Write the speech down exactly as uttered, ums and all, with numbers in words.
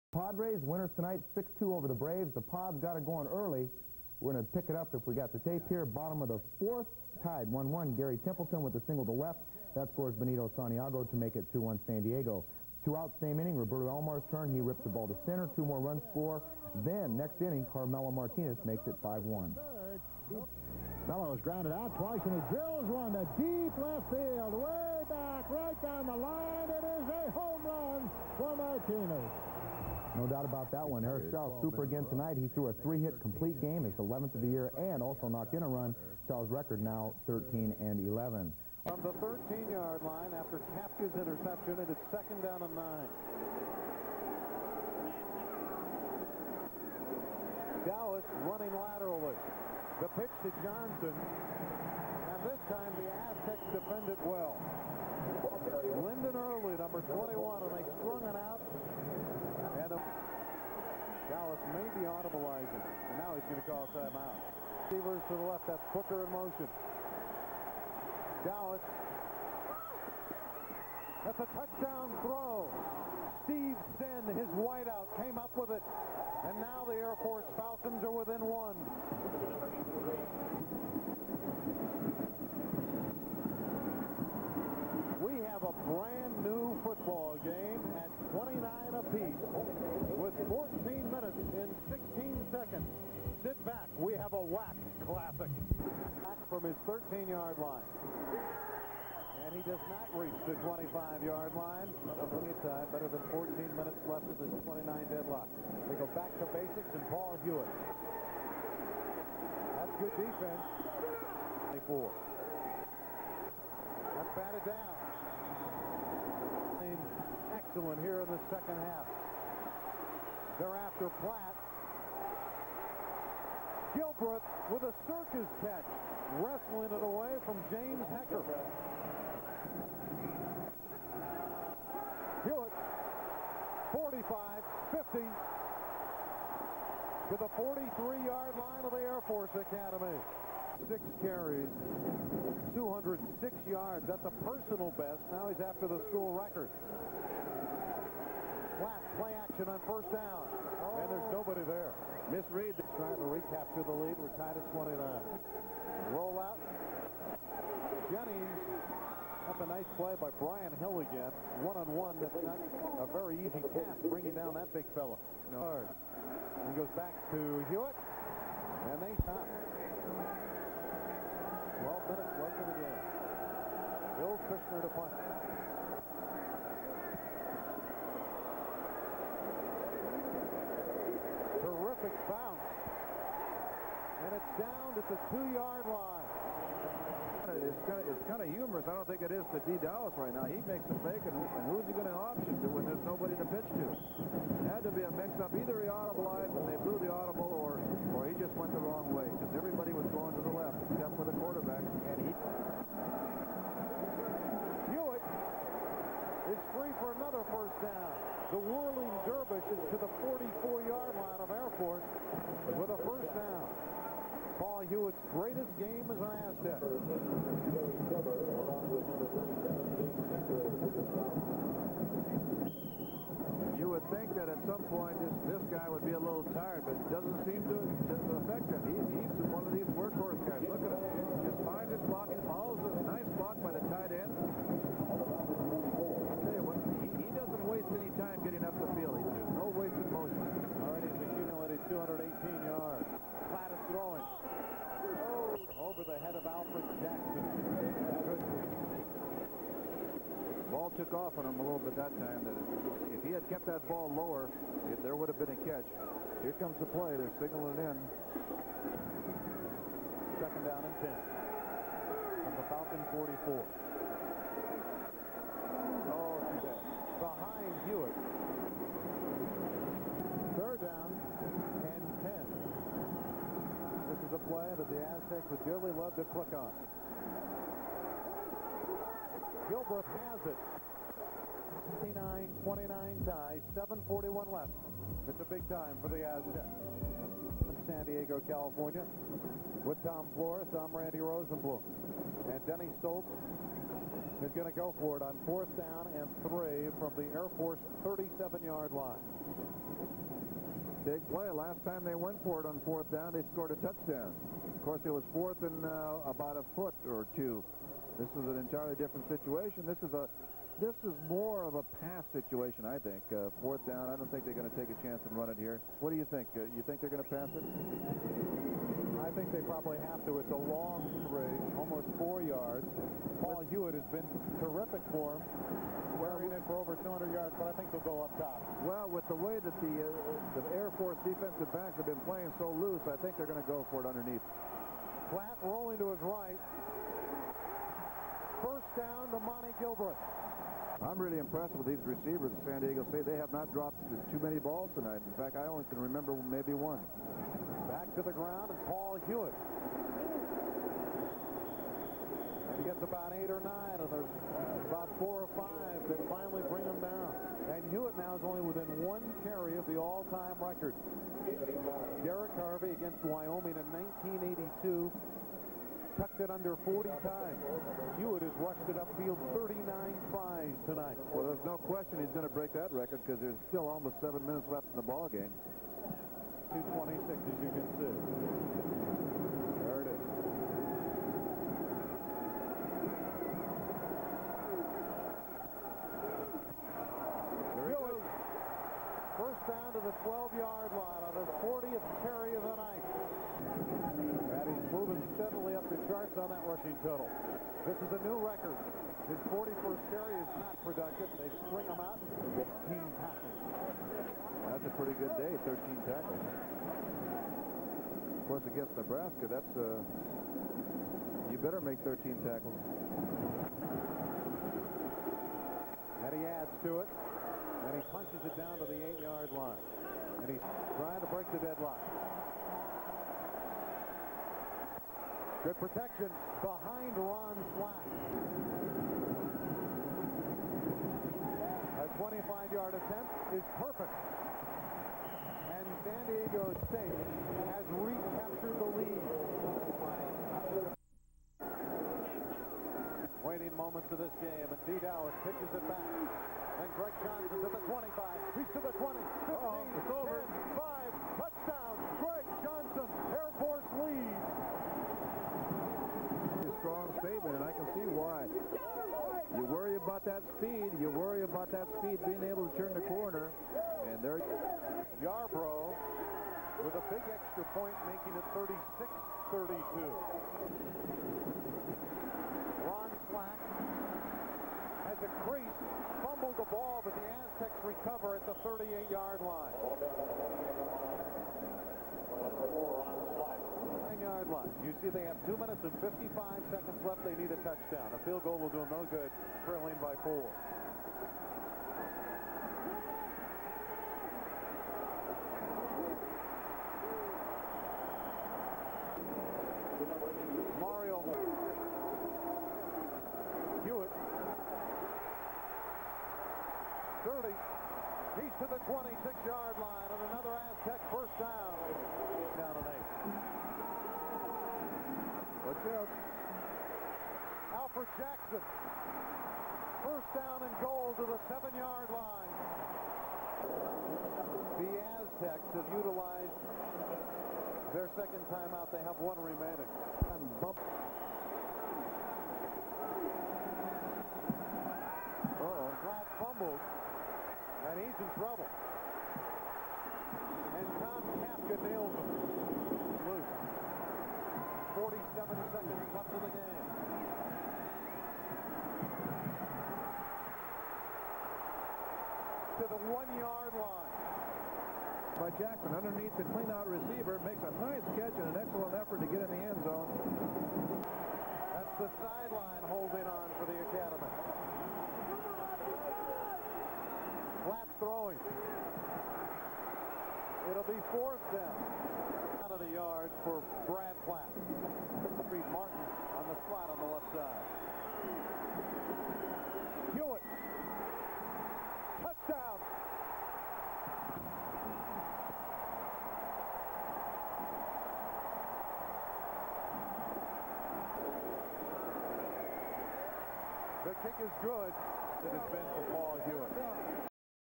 Padres, winners tonight, six two over the Braves. The Pods got it going early. We're going to pick it up if we got the tape here. Bottom of the fourth, tied one one. Gary Templeton with a single to left. That scores Benito Santiago to make it two one San Diego. Two out, same inning. Roberto Almar's turn. He rips the ball to center. Two more runs score. Then, next inning, Carmelo Martinez makes it five one. Mello is grounded out twice, and he drills one to deep left field, way back, right down the line. It is a home run for Martinez. No doubt about that one. Eric Shaw's super again tonight. He threw a three-hit complete game, his eleventh of the year, and also knocked in a run. Shaw's record now thirteen and eleven. From the thirteen-yard line after Kapka's interception, and it's second down and nine. Dallas running laterally. The pitch to Johnson, and this time the Aztecs defend it well. Lyndon Early, number twenty-one, and they strung it out. And a Dallas may be audibilizing, and now he's going to call a timeout. Receivers to the left, that's Booker in motion. Dallas, that's a touchdown throw. Steve Senn, his wideout, came up with it. And now the Air Force Falcons are within one. We have a brand new football game at twenty-nine apiece with fourteen minutes in sixteen seconds. Sit back. We have a whack classic. Back from his thirteen-yard line. And he does not reach the twenty-five-yard line. It's uh, better than fourteen minutes left in this twenty-nine deadlock. They go back to basics, and Paul Hewitt. That's good defense. twenty-four. That's batted down. Excellent here in the second half. They're after Platt. Gilbreth with a circus catch, wrestling it away from James Hecker. Hewitt, forty-five, fifty, to the forty-three-yard line of the Air Force Academy. Six carries, two hundred six yards. That's a personal best. Now he's after the school record. Flat play action on first down, oh. And there's nobody there. Misread. Trying to recapture the lead. We're tied at twenty-nine. Roll out. Jennings. That's a nice play by Brian Hill again. One-on-one. That's not a very easy task, bringing down that big fella. No. He goes back to Hewitt, and they stop. twelve minutes left in the game. Bill Kushner to punt. Terrific bounce. And it's down at the two-yard line. It's kind, of, it's kind of humorous. I don't think it is to D. Dallas right now. He makes a fake, and, and who's he going to option to when there's nobody to pitch to? It had to be a mix-up. Either he audibilized and they blew the audible, or, or he just went the wrong way, because everybody was going to the left, except for the quarterback. And he... Hewitt is free for another first down. The whirling dervish is to the forty-four-yard line of Air Force with a first down. Paul Hewitt's greatest game as an Aztec. You would think that at some point this, this guy would be a little tired, but it doesn't seem to, to affect him. He, he's one of these workhorse guys. Look at him. Just finds his blocking, follows a nice block by the tight end. I'll tell you what, he, he doesn't waste any time getting up the field. He does. No wasted motion. Already he's accumulated two hundred eighteen yards. Platt is throwing. Oh, over the head of Alfred Jackson. Good. Ball took off on him a little bit that time. That if he had kept that ball lower, it, there would have been a catch. Here comes the play. They're signaling in. Second down and ten. From the Falcon forty-four. Oh, too bad. Behind Hewitt. Third down and ten. This is a play that the Aztecs would dearly love to click on. Gilbreth has it. twenty-nine twenty-nine tie, seven forty-one left. It's a big time for the Aztecs. In San Diego, California, with Tom Flores, I'm Randy Rosenblum. And Denny Stoltz is going to go for it on fourth down and three from the Air Force thirty-seven-yard line. big play. Last time they went for it on fourth down, they scored a touchdown. Of course, it was fourth and uh, about a foot or two. This is an entirely different situation. This is a this is more of a pass situation, I think. Uh, fourth down, I don't think they're going to take a chance and run it here. What do you think? Uh, you think they're going to pass it? I think they probably have to. It's a long three, almost four yards. Paul Hewitt has been terrific for him, carrying it for over two hundred yards, but I think they'll go up top. Well, with the way that the, uh, the Air Force defensive backs have been playing so loose, I think they're going to go for it underneath. Platt rolling to his right. First down to Monty Gilbreth. I'm really impressed with these receivers of San Diego State. They have not dropped too many balls tonight. In fact, I only can remember maybe one. Back to the ground, and Paul Hewitt. And he gets about eight or nine, and there's about four or five that finally bring him down. And Hewitt now is only within one carry of the all-time record. Derek Harvey against Wyoming in nineteen eighty-two. Tucked it under forty times. Hewitt has rushed it upfield thirty-nine tries tonight. Well, there's no question he's going to break that record because there's still almost seven minutes left in the ball game. two twenty-six, as you can see. There it is. There he goes. First down to the twelve-yard line on his fortieth carry of the night. And he's moving steadily up the charts on that rushing total. This is a new record. His forty-first carry is not productive. They string him out. fifteen tackles. That's a pretty good day, thirteen tackles. Of course, against Nebraska, that's uh, you better make thirteen tackles. And he adds to it. And he punches it down to the eight-yard line. And he's trying to break the deadlock. Good protection behind Ron Slack. A twenty-five-yard attempt is perfect. And San Diego State has recaptured the lead. Waiting moments of this game, and D. Dowd pitches it back. And Greg Johnson to the twenty-five. He's to the twenty. fifteen, uh-oh, it's over. ten, five, touchdown. Greg Johnson, Air Force lead. A strong statement, and I can see why. You worry about that speed. You worry about that speed being able to turn the corner. And there, Yarbrough with a big extra point, making it thirty-six thirty-two. Ron Slack has a crease, fumbled the ball, but the Aztecs recover at the thirty-eight-yard line. nine-yard line. You see they have two minutes and fifty-five seconds left. They need a touchdown. A field goal will do them no good, trailing by four. Mario Hewitt. thirty. He's to the twenty-six-yard line, and another Aztec first down. Down an eight. watch out. Alfred Jackson. First down and goal to the seven-yard line. The Aztecs have utilized their second timeout. They have one remaining. And bump. Uh-oh. Flat fumbled. And he's in trouble. And Tom Kafka nails him. Loose. forty-seven seconds left in the game. To the one-yard line. By Jackson underneath the clean-out receiver, makes a nice catch and an excellent effort to get in the end zone. That's the sideline holding on for the Academy. Flat throwing. It'll be fourth down. Out of the yards for Brad Platt. Reed Martin on the slot on the left side. Hewitt. Touchdown. The kick is good. It has been for Paul Hewitt.